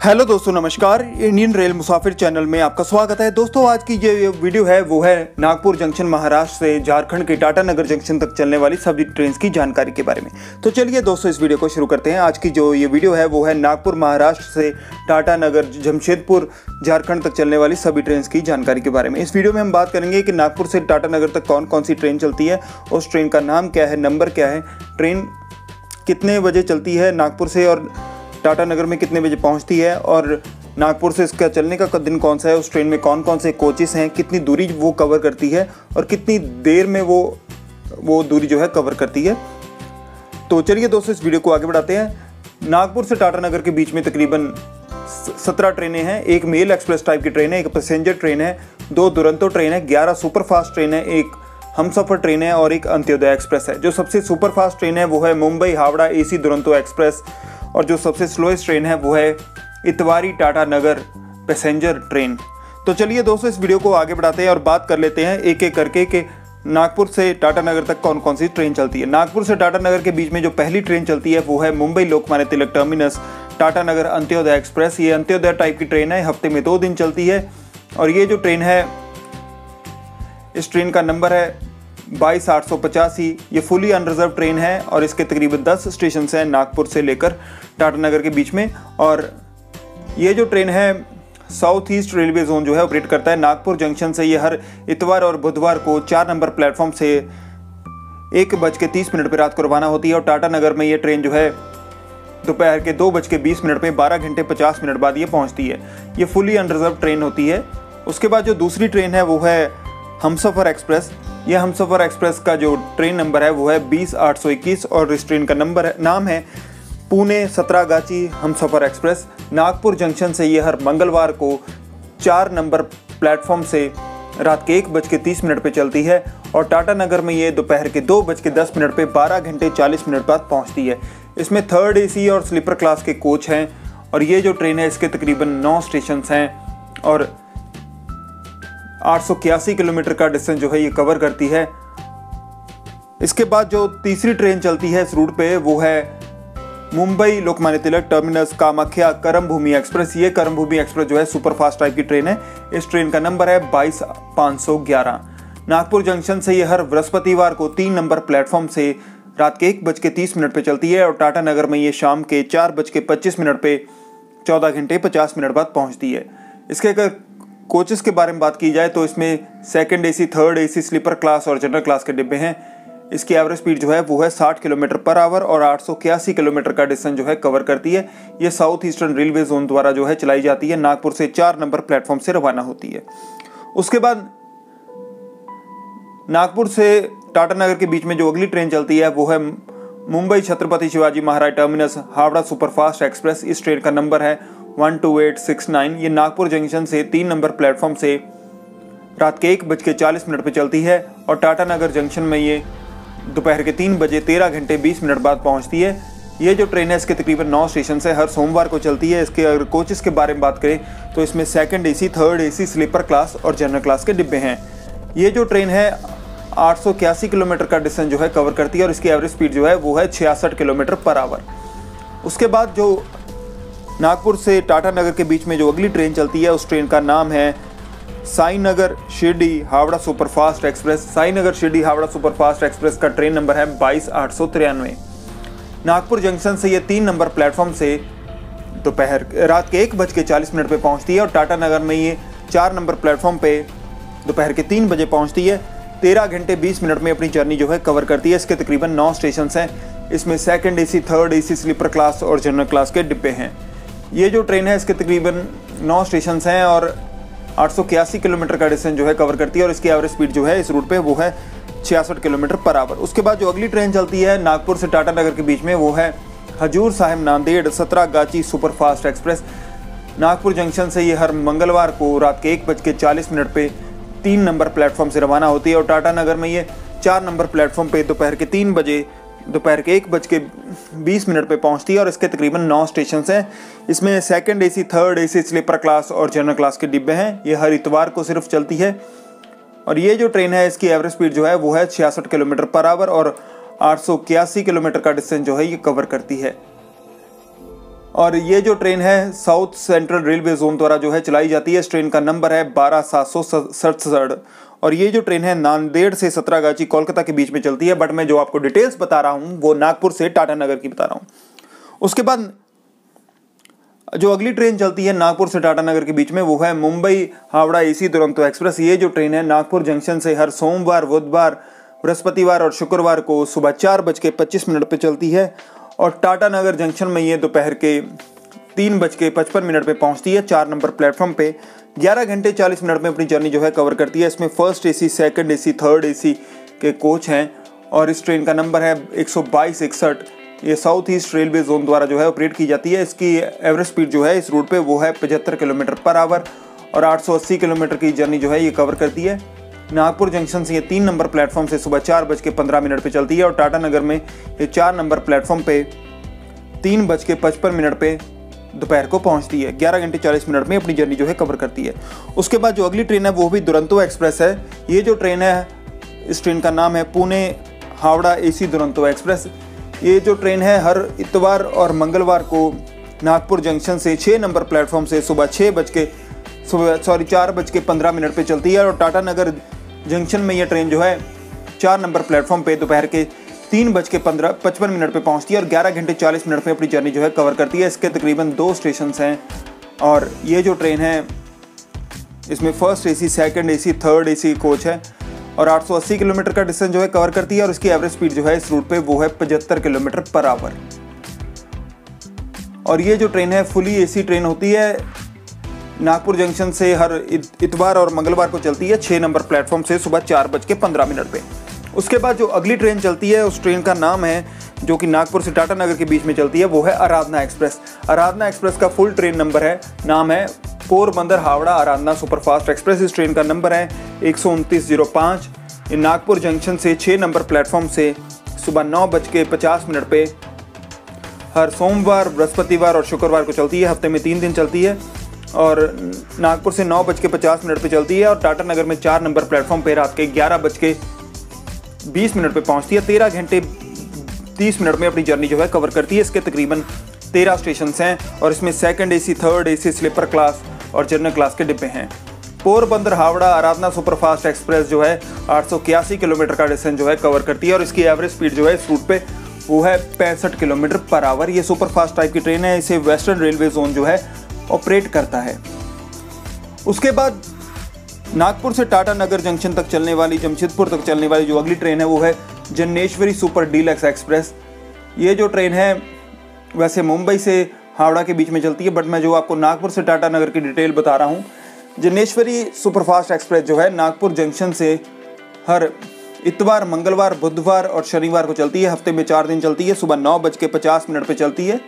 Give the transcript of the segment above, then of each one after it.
Hello दोस्तों, नमस्कार। Indian rail मुसाफिर channel में आपका स्वागत है। दोस्तों, आज की जो वीडियो है वो है नागपुर जंक्शन महाराष्ट्र से झारखंड के टाटा नगर जंक्शन तक चलने वाली सभी ट्रेन की जानकारी के बारे में। तो चलिए दोस्तों, इस वीडियो को शुरू करते हैं। आज की जो ये वीडियो है वो है नागपुर महाराष्ट्र से टाटा नगर जमशेदपुर झारखंड तक चलने वाली सभी ट्रेन की जानकारी के बारे में। इस वीडियो में हम बात करेंगे कि नागपुर से टाटा नगर तक कौन कौन सी ट्रेन चलती है, उस ट्रेन का नाम क्या है, नंबर क्या है, ट्रेन कितने बजे चलती है नागपुर से और टाटा नगर में कितने बजे पहुंचती है, और नागपुर से इसका चलने का दिन कौन सा है, उस ट्रेन में कौन कौन से कोचेस हैं, कितनी दूरी वो कवर करती है और कितनी देर में वो दूरी जो है कवर करती है। तो चलिए दोस्तों, इस वीडियो को आगे बढ़ाते हैं। नागपुर से टाटा नगर के बीच में तकरीबन 17 ट्रेनें हैं। एक मेल एक्सप्रेस टाइप की ट्रेन है, एक पैसेंजर ट्रेन है, 2 दुरंतो ट्रेन है, 11 सुपरफास्ट ट्रेन है, एक हमसफर ट्रेन है और एक अंत्योदय एक्सप्रेस है। जो सबसे सुपरफास्ट ट्रेन है वो है मुंबई हावड़ा AC दुरंतो एक्सप्रेस, और जो सबसे स्लोएस्ट ट्रेन है वो है इतवारी टाटा नगर पैसेंजर ट्रेन। तो चलिए दोस्तों, इस वीडियो को आगे बढ़ाते हैं और बात कर लेते हैं एक एक करके कि नागपुर से टाटा नगर तक कौन कौन सी ट्रेन चलती है। नागपुर से टाटा नगर के बीच में जो पहली ट्रेन चलती है वो है मुंबई लोकमान्य तिलक टर्मिनस टाटा नगर अंत्योदय एक्सप्रेस। ये अंत्योदय टाइप की ट्रेन है, हफ्ते में 2 दिन चलती है, और ये जो ट्रेन है, इस ट्रेन का नंबर है 22,885। ये फुली अनरिजर्व ट्रेन है और इसके तकरीबन 10 स्टेशन हैं नागपुर से लेकर टाटा नगर के बीच में। और ये जो ट्रेन है साउथ ईस्ट रेलवे जोन जो है ऑपरेट करता है। नागपुर जंक्शन से ये हर इतवार और बुधवार को 4 नंबर प्लेटफॉर्म से 1:30 पर रात को रवाना होती है, और टाटा नगर में ये ट्रेन जो है दोपहर के 2:20 पे 12 घंटे 50 मिनट बाद ये पहुंचती है। ये फुली अनरिजर्व ट्रेन होती है। उसके बाद जो दूसरी ट्रेन है वो है हमसफर एक्सप्रेस। यह हमसफर एक्सप्रेस का जो ट्रेन नंबर है वो है 20,821, और इस ट्रेन का नाम है पुणे सतरागाची हमसफर एक्सप्रेस। नागपुर जंक्शन से ये हर मंगलवार को 4 नंबर प्लेटफॉर्म से रात के 1:30 पे चलती है, और टाटा नगर में ये दोपहर के 2:10 पे 12 घंटे 40 मिनट बाद पहुंचती है। इसमें 3rd AC और स्लीपर क्लास के कोच हैं, और ये जो ट्रेन है इसके तकरीबन 9 स्टेशन हैं और 881 किलोमीटर का डिस्टेंस जो है ये कवर करती है। इसके बाद जो तीसरी ट्रेन चलती है इस रूट पे वो है मुंबई लोकमान्य तिलक टर्मिनस कामाख्या करमभूमि एक्सप्रेस। ये करमभूमि एक्सप्रेस जो है सुपरफास्ट टाइप की ट्रेन है। इस ट्रेन का नंबर है 22,511। नागपुर जंक्शन से ये हर बृहस्पतिवार को 3 नंबर प्लेटफॉर्म से रात के 1:30 पे चलती है, और टाटा नगर में ये शाम के 4:25 पे 14 घंटे 50 मिनट बाद पहुंचती है। इसके अगर कोचेस के बारे में बात की जाए तो इसमें 2nd AC, 3rd AC, sleeper class और जनरल क्लास के डिब्बे हैं। इसकी एवरेज स्पीड जो है वो है 60 किलोमीटर पर आवर और 881 किलोमीटर का डिस्टेंस जो है कवर करती है। ये साउथ ईस्टर्न रेलवे जोन द्वारा जो है चलाई जाती है। नागपुर से 4 नंबर प्लेटफॉर्म से रवाना होती है। उसके बाद नागपुर से टाटा नगर के बीच में जो अगली ट्रेन चलती है वो है Mumbai Chhatrapati Shivaji Maharaj terminus Howrah superfast express. इस ट्रेन का नंबर है 12869। ये नागपुर जंक्शन से 3 नंबर प्लेटफॉर्म से रात के 1:40 पे चलती है, और टाटा नगर जंक्शन में ये दोपहर के 3 बजे 13 घंटे 20 मिनट बाद पहुंचती है। ये जो ट्रेन है इसके तकरीबन 9 स्टेशन से हर सोमवार को चलती है। इसके अगर कोचेस के बारे में बात करें तो इसमें 2nd AC, 3rd AC, sleeper class और जनरल क्लास के डिब्बे हैं। ये जो ट्रेन है 881 किलोमीटर का डिस्टेंस जो है कवर करती है, और इसकी एवरेज स्पीड जो है वो है 66 किलोमीटर पर आवर। उसके बाद जो नागपुर से टाटा नगर के बीच में जो अगली ट्रेन चलती है उस ट्रेन का नाम है Sainagar Shirdi Howrah superfast express. Sainagar Shirdi Howrah superfast express का ट्रेन नंबर है 22,893। नागपुर जंक्शन से ये 3 नंबर प्लेटफॉर्म से रात के 1:40 पे पहुंचती है, और टाटा नगर में ये 4 नंबर प्लेटफॉर्म पे दोपहर के 3 बजे पहुंचती है। 13 घंटे 20 मिनट में अपनी जर्नी जो है कवर करती है। इसके तकरीबन 9 स्टेशन हैं। इसमें 2nd AC, 3rd AC, sleeper class और जनरल क्लास के डिब्बे हैं। ये जो ट्रेन है इसके तकरीबन 9 स्टेशन हैं और 881 किलोमीटर का डिस्टेंस जो है कवर करती है, और इसकी एवरेज स्पीड जो है इस रूट पे वो है 66 किलोमीटर पर आवर। उसके बाद जो अगली ट्रेन चलती है नागपुर से टाटा नगर के बीच में वो है Hazur Sahib Nanded Santragachi superfast express. Nagpur junction से ये हर मंगलवार को रात के 1:40 पे 3 नंबर प्लेटफॉर्म से रवाना होती है, और टाटा नगर में ये 4 नंबर प्लेटफॉर्म पे दोपहर के 3 बजे दोपहर के 1:20 पे पहुंचती है, और इसके तकरीबन 9 स्टेशन हैं। इसमें 2nd AC, 3rd AC, sleeper class और जनरल क्लास के डिब्बे हैं। ये हर इतवार को सिर्फ चलती है, और ये जो ट्रेन है इसकी एवरेज स्पीड जो है वो है 66 किलोमीटर पर आवर और 881 किलोमीटर का डिस्टेंस जो है ये कवर करती है। और ये जो ट्रेन है साउथ सेंट्रल रेलवे जोन द्वारा जो है चलाई जाती है। इस ट्रेन का नंबर है 12767 और ये जो ट्रेन है नांदेड़ से सतरागाची कोलकाता के बीच में चलती है। बट मैं जो आपको डिटेल्स बता रहा हूँ वो नागपुर से टाटानगर की बता रहा हूँ। उसके बाद जो अगली ट्रेन चलती है नागपुर से टाटानगर के बीच में वो है मुंबई हावड़ा एसी दुरंतो एक्सप्रेस। ये जो ट्रेन है नागपुर जंक्शन से हर सोमवार, बुधवार, बृहस्पतिवार और शुक्रवार को सुबह 4:25 पे चलती है और टाटानगर जंक्शन में ये दोपहर के 3:55 पे पहुंचती है 4 नंबर प्लेटफॉर्म पे। 11 घंटे 40 मिनट में अपनी जर्नी जो है कवर करती है। इसमें first AC, second AC, third AC के कोच हैं और इस ट्रेन का नंबर है 12261। ये साउथ ईस्ट रेलवे जोन द्वारा जो है ऑपरेट की जाती है। इसकी एवरेज स्पीड जो है इस रूट पे वो है 75 किलोमीटर पर आवर और 880 किलोमीटर की जर्नी जो है ये कवर करती है। नागपुर जंक्शन से ये 3 नंबर प्लेटफॉर्म से सुबह 4:15 पे चलती है और टाटानगर में ये 4 नंबर प्लेटफॉर्म पे 3:55 पे दोपहर को पहुंचती है। 11 घंटे 40 मिनट में अपनी जर्नी जो है कवर करती है। उसके बाद जो अगली ट्रेन है वो भी दुरंतो एक्सप्रेस है। ये जो ट्रेन है इस ट्रेन का नाम है पुणे हावड़ा एसी दुरंतो एक्सप्रेस। ये जो ट्रेन है हर इतवार और मंगलवार को नागपुर जंक्शन से 6 नंबर प्लेटफॉर्म से सुबह 4:15 पे चलती है और टाटानगर जंक्शन में ये ट्रेन जो है 4 नंबर प्लेटफॉर्म पे दोपहर के 3:55 पे पहुंचती है और 11 घंटे 40 मिनट में अपनी जर्नी जो है कवर करती है। इसके तकरीबन 2 स्टेशन हैं और ये जो ट्रेन है इसमें first AC, second AC, third AC coach है और 880 किलोमीटर का डिस्टेंस जो है कवर करती है और इसकी एवरेज स्पीड जो है इस रूट पे वो है 75 किलोमीटर पर आवर। और ये जो ट्रेन है फुली एसी ट्रेन होती है। नागपुर जंक्शन से हर इतवार और मंगलवार को चलती है 6 नंबर प्लेटफॉर्म से सुबह 4:15 पे। उसके बाद जो अगली ट्रेन चलती है उस ट्रेन का नाम है जो कि नागपुर से टाटानगर के बीच में चलती है वो है आराधना एक्सप्रेस। आराधना एक्सप्रेस का फुल ट्रेन नंबर है नाम है पोरबंदर हावड़ा आराधना सुपरफास्ट एक्सप्रेस। इस ट्रेन का नंबर है 12905। ये नागपुर जंक्शन से 6 नंबर प्लेटफॉर्म से सुबह 9:50 पे हर सोमवार, बृहस्पतिवार और शुक्रवार को चलती है। हफ्ते में 3 दिन चलती है और नागपुर से 9:50 पे चलती है और टाटानगर में 4 नंबर प्लेटफॉर्म पे रात के 11:20 पे पहुंचती है। 13 घंटे 30 मिनट में अपनी जर्नी जो है कवर करती है। इसके तकरीबन 13 स्टेशन हैं और इसमें second AC, third AC, sleeper class और जनरल क्लास के डिब्बे हैं। पोरबंदर हावड़ा आराधना सुपरफास्ट एक्सप्रेस जो है 881 किलोमीटर का डिस्टेंस जो है कवर करती है और इसकी एवरेज स्पीड जो है इस रूट पे वो है 65 किलोमीटर पर आवर। ये सुपरफास्ट टाइप की ट्रेन है। इसे वेस्टर्न रेलवे जोन जो है ऑपरेट करता है। उसके बाद नागपुर से टाटानगर जंक्शन तक चलने वाली, जमशेदपुर तक चलने वाली जो अगली ट्रेन है वो है जन्नेश्वरी सुपर डीलक्स एक्सप्रेस। ये जो ट्रेन है वैसे मुंबई से हावड़ा के बीच में चलती है बट मैं जो आपको नागपुर से टाटानगर की डिटेल बता रहा हूँ। जन्नेश्वरी सुपरफास्ट एक्सप्रेस जो है नागपुर जंक्शन से हर इतवार, मंगलवार, बुधवार और शनिवार को चलती है। हफ्ते में 4 दिन चलती है। सुबह 9:50 पे चलती है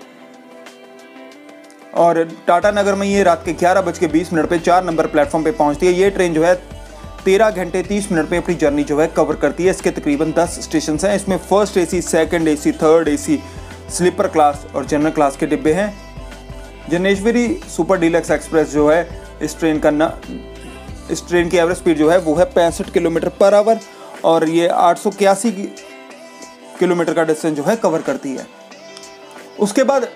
और टाटानगर में ये रात के 11:20 पे 4 नंबर प्लेटफॉर्म पे पहुंचती है। ये ट्रेन जो है 13 घंटे 30 मिनट में अपनी जर्नी जो है कवर करती है। इसके तकरीबन 10 स्टेशन हैं। इसमें first AC, second AC, third AC, sleeper class और जनरल क्लास के डिब्बे हैं। जन्नेश्वरी सुपर डीलक्स एक्सप्रेस जो है इस ट्रेन की एवरेज स्पीड जो है वो है 65 किलोमीटर पर आवर और ये 881 किलोमीटर का डिस्टेंस जो है कवर करती है। उसके बाद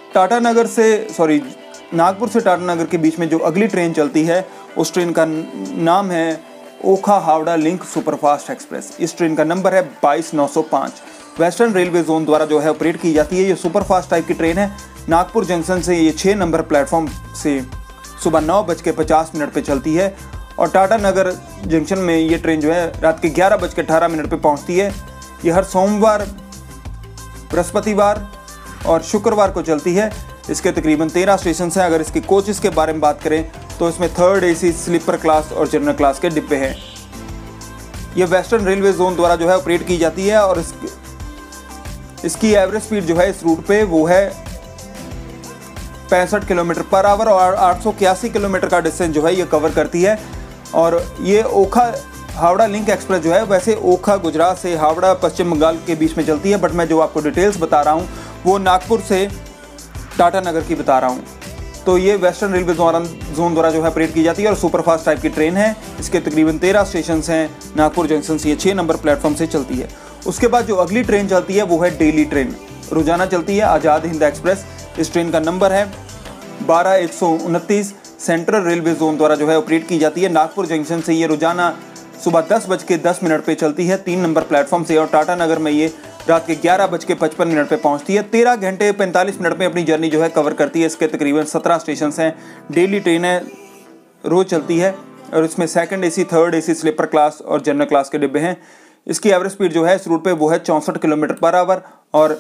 नागपुर से टाटानगर के बीच में जो अगली ट्रेन चलती है उस ट्रेन का नाम है Okha Howrah link superfast express. इस ट्रेन का नंबर है 22905। वेस्टर्न रेलवे जोन द्वारा जो है ऑपरेट की जाती है। ये सुपरफास्ट टाइप की ट्रेन है। नागपुर जंक्शन से ये 6 नंबर प्लेटफॉर्म से सुबह 9:50 पे चलती है और टाटानगर जंक्शन में ये ट्रेन जो है रात के 11:18 पे पहुंचती है। ये हर सोमवार, बृहस्पतिवार और शुक्रवार को चलती है। इसके तकरीबन 13 स्टेशन हैं। अगर इसके कोचेस के बारे में बात करें तो इसमें थर्ड एसी, स्लीपर क्लास और जनरल क्लास के डिब्बे हैं। ये वेस्टर्न रेलवे जोन द्वारा जो है ऑपरेट की जाती है और इसकी एवरेज स्पीड जो है इस रूट पे वो है 65 किलोमीटर पर आवर और 881 किलोमीटर का डिस्टेंस जो है ये कवर करती है। और ये ओखा हावड़ा लिंक एक्सप्रेस जो है वैसे ओखा गुजरात से हावड़ा पश्चिम बंगाल के बीच में चलती है बट मैं जो आपको डिटेल्स बता रहा हूँ वो नागपुर से टाटानगर की बता रहा हूँ। तो ये वेस्टर्न रेलवे जोन द्वारा जो है ऑपरेट की जाती है और सुपरफास्ट टाइप की ट्रेन है। इसके तकरीबन 13 स्टेशन हैं। नागपुर जंक्शन से ये 6 नंबर प्लेटफॉर्म से चलती है। उसके बाद जो अगली ट्रेन चलती है वो है डेली ट्रेन, रोजाना चलती है, आज़ाद हिंद एक्सप्रेस। इस ट्रेन का नंबर है 12129, सेंट्रल रेलवे जोन द्वारा जो है ऑपरेट की जाती है। नागपुर जंक्शन से ये रोजाना सुबह 10:10 पे चलती है 3 नंबर प्लेटफॉर्म से, और टाटा नगर में ये रात के 11:55 पे पहुंचती है। 13 घंटे 45 मिनट में अपनी जर्नी जो है कवर करती है। इसके तकरीबन 17 स्टेशन हैं। डेली ट्रेनें रोज चलती है और इसमें second AC, third AC, sleeper class और जनरल क्लास के डिब्बे हैं। इसकी एवरेज स्पीड जो है इस रूट पे वो है 64 किलोमीटर पर आवर और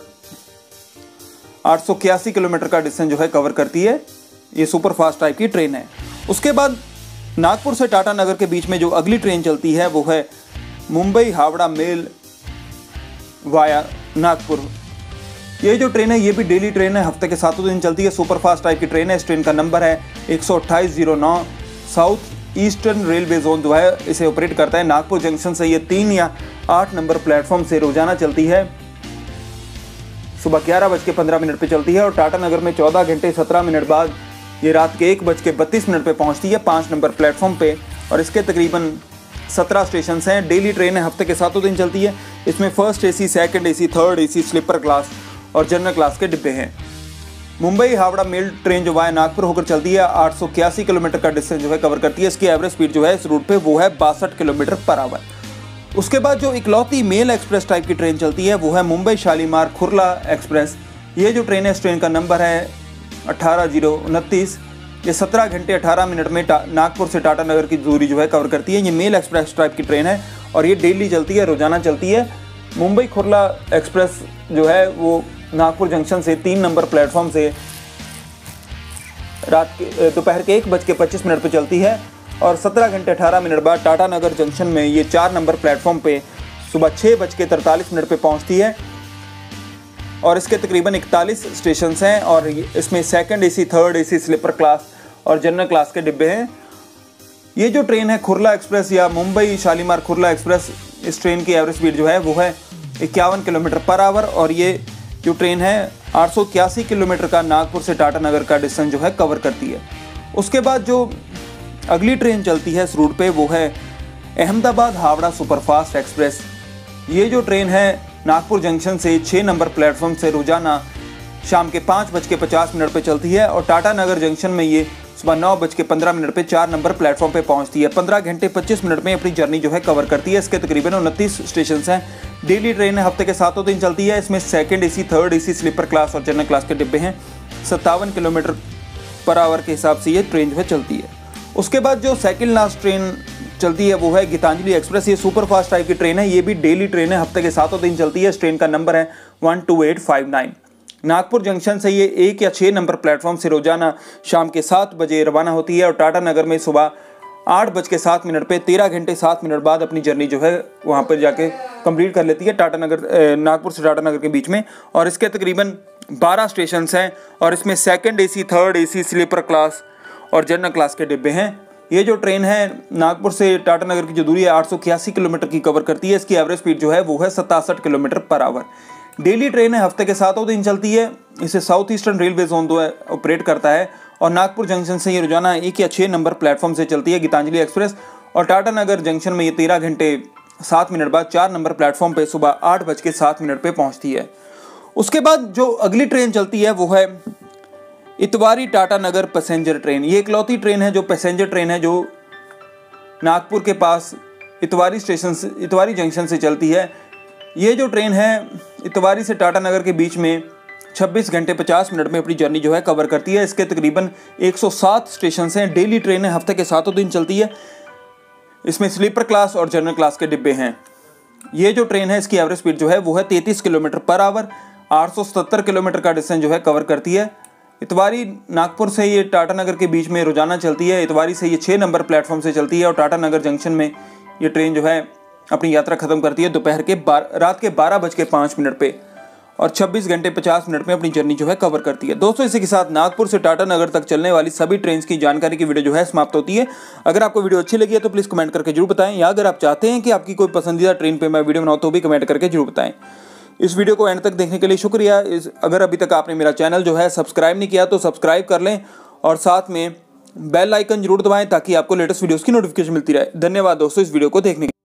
881 किलोमीटर का डिस्टेंस जो है कवर करती है। ये सुपर फास्ट टाइप की ट्रेन है। उसके बाद नागपुर से टाटा नगर के बीच में जो अगली ट्रेन चलती है वो है मुंबई हावड़ा मेल वाया नागपुर। ये जो ट्रेन है ये भी डेली ट्रेन है, हफ्ते के 7 दिन चलती है। सुपर फास्ट टाइप की ट्रेन है। इस ट्रेन का नंबर है 12809। साउथ ईस्टर्न रेलवे जोन जो है इसे ऑपरेट करता है। नागपुर जंक्शन से ये 3 या 8 नंबर प्लेटफॉर्म से रोजाना चलती है। सुबह 11:15 पे चलती है और टाटा नगर में 14 घंटे 17 मिनट बाद ये रात के 1:32 पे पहुंचती है 5 नंबर प्लेटफॉर्म पे, और इसके तकरीबन 17 स्टेशन हैं। डेली ट्रेन है, हफ्ते के 7 दिन चलती है। इसमें first AC, second AC, third AC, sleeper class और जनरल क्लास के डिब्बे हैं। मुंबई हावड़ा मेल ट्रेन जो है नागपुर होकर चलती है। 881 किलोमीटर का डिस्टेंस जो है कवर करती है। इसकी एवरेज स्पीड जो है इस रूट पे वो है 62 किलोमीटर पर आवर। उसके बाद जो इकलौती मेल एक्सप्रेस टाइप की ट्रेन चलती है वो है मुंबई शालीमार खुरला एक्सप्रेस। ये जो ट्रेन है इस ट्रेन का नंबर है 18029। ये 17 घंटे 18 मिनट में नागपुर से टाटा नगर की दूरी जो है कवर करती है। ये मेल एक्सप्रेस टाइप की ट्रेन है और ये डेली चलती है, रोजाना चलती है। मुंबई खुरला एक्सप्रेस जो है वो नागपुर जंक्शन से 3 नंबर प्लेटफॉर्म से रात के दोपहर के 1:25 पे चलती है और 17 घंटे 18 मिनट बाद टाटा नगर जंक्शन में ये 4 नंबर प्लेटफॉर्म पे सुबह 6:43 पे पहुंचती है और इसके तकरीबन 41 स्टेशन हैं और इसमें second AC, third AC, sleeper class और जनरल क्लास के डिब्बे हैं। ये जो ट्रेन है खुरला एक्सप्रेस या मुंबई शालीमार खुरला एक्सप्रेस, इस ट्रेन की एवरेज स्पीड जो है वो है 51 किलोमीटर पर आवर और ये जो ट्रेन है 881 किलोमीटर का नागपुर से टाटा नगर का डिस्टेंस जो है कवर करती है। उसके बाद जो अगली ट्रेन चलती है इस रूट पे वो है अहमदाबाद हावड़ा सुपरफास्ट एक्सप्रेस। ये जो ट्रेन है नागपुर जंक्शन से 6 नंबर प्लेटफॉर्म से रोजाना शाम के 5:50 पे चलती है और टाटा नगर जंक्शन में ये सुबह 9:15 पे 4 नंबर प्लेटफॉर्म पे पहुंचती है। 15 घंटे 25 मिनट में अपनी जर्नी जो है कवर करती है। इसके तकरीबन 29 स्टेशन हैं। डेली ट्रेन है, हफ्ते के 7 दिन चलती है। इसमें second AC, third AC, sleeper class और जनरल क्लास के डिब्बे हैं। 57 किलोमीटर पर आवर के हिसाब से ये ट्रेन जो है चलती है। उसके बाद जो सेकंड लास्ट ट्रेन चलती है वो है गीतांजलि एक्सप्रेस। ये सुपर फास्ट टाइप की ट्रेन है। ये भी डेली ट्रेन है, हफ्ते के 7 दिन चलती है। इस ट्रेन का नंबर है 12859। नागपुर जंक्शन से ये 1 या 6 नंबर प्लेटफॉर्म से रोजाना शाम के 7 बजे रवाना होती है और टाटा नगर में सुबह 8:07 पे 13 घंटे 7 मिनट बाद अपनी जर्नी जो है वहाँ पर जाके कंप्लीट कर लेती है टाटा नगर नागपुर से टाटा नगर के बीच में। और इसके तकरीबन 12 स्टेशन हैं और इसमें second AC, third AC, sleeper class और जनरल क्लास के डिब्बे हैं। ये जो ट्रेन है नागपुर से टाटा नगर की जो दूरी है 881 किलोमीटर की कवर करती है। इसकी एवरेज स्पीड जो है वो है 67 kilometre per hour. Daily train है, हफ्ते के 7 दिन चलती है। इसे साउथ ईस्टर्न रेलवे जोन जो है ऑपरेट करता है और नागपुर जंक्शन से ये रोजाना 1 या 6 नंबर प्लेटफॉर्म से चलती है गीतांजलि एक्सप्रेस और टाटा नगर जंक्शन में ये 13 घंटे 7 मिनट बाद 4 नंबर प्लेटफॉर्म पे सुबह 8:07 पे पहुंचती है। उसके बाद जो अगली ट्रेन चलती है वो है इतवारी टाटा नगर पैसेंजर ट्रेन। ये इकलौती ट्रेन है जो पैसेंजर ट्रेन है जो नागपुर के पास इतवारी जंक्शन से चलती है। ये जो ट्रेन है इतवारी से टाटा नगर के बीच में 26 घंटे 50 मिनट में अपनी जर्नी जो है कवर करती है। इसके तकरीबन 107 स्टेशन हैं। डेली ट्रेन है, हफ्ते के 7 दिन चलती है। इसमें स्लीपर क्लास और जनरल क्लास के डिब्बे हैं। ये जो ट्रेन है इसकी एवरेज स्पीड जो है वो है 33 किलोमीटर पर आवर। 870 किलोमीटर का डिस्टेंस जो है कवर करती है। इतवारी नागपुर से ये टाटा नगर के बीच में रोजाना चलती है। इतवारी से ये 6 नंबर प्लेटफॉर्म से चलती है और टाटा नगर जंक्शन में ये ट्रेन जो है अपनी यात्रा खत्म करती है दोपहर के रात के 12:05 पे और 26 घंटे 50 मिनट में अपनी जर्नी जो है कवर करती है। दोस्तों इसी के साथ नागपुर से टाटा नगर तक चलने वाली सभी ट्रेन की जानकारी की वीडियो जो है समाप्त होती है। अगर आपको वीडियो अच्छी लगी है तो प्लीज़ कमेंट करके जरूर बताएं, या अगर आप चाहते हैं कि आपकी कोई पसंदीदा ट्रेन पे मैं वीडियो बनाऊँ तो भी कमेंट करके जरूर बताएं। इस वीडियो को एंड तक देखने के लिए शुक्रिया। अगर अभी तक आपने मेरा चैनल जो है सब्सक्राइब नहीं किया तो सब्सक्राइब कर लें और साथ में बेल आइकन जरूर दबाएं ताकि आपको लेटेस्ट वीडियोज़ की नोटिफिकेशन मिलती रहे। धन्यवाद दोस्तों इस वीडियो को देखने के लिए।